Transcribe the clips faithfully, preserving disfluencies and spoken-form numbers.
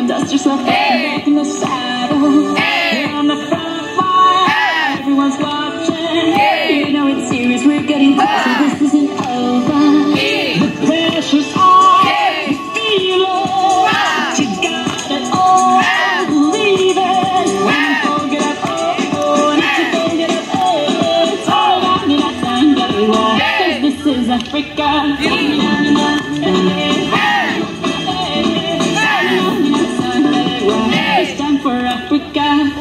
dust yourself back in the saddle. You're on the front line, everyone's watching. You know it's serious, we're getting closer, this isn't over. The pressure's on, you feel it. You got it all, believe it. When you fall, get up, oh, oh. And if you fall, get up, oh. It's all about me, that time, get it wrong. Cause this is Africa. It's time for Africa.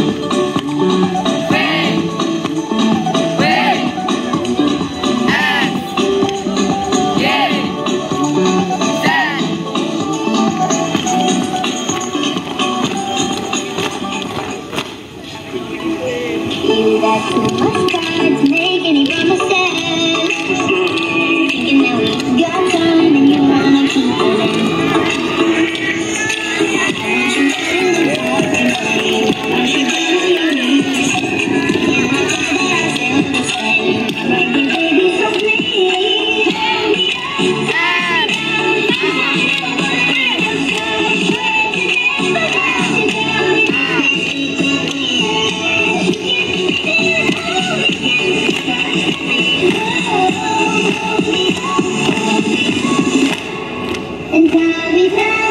You got too much time to make any promises. Thinking that we got time and you wanna keep it. And time is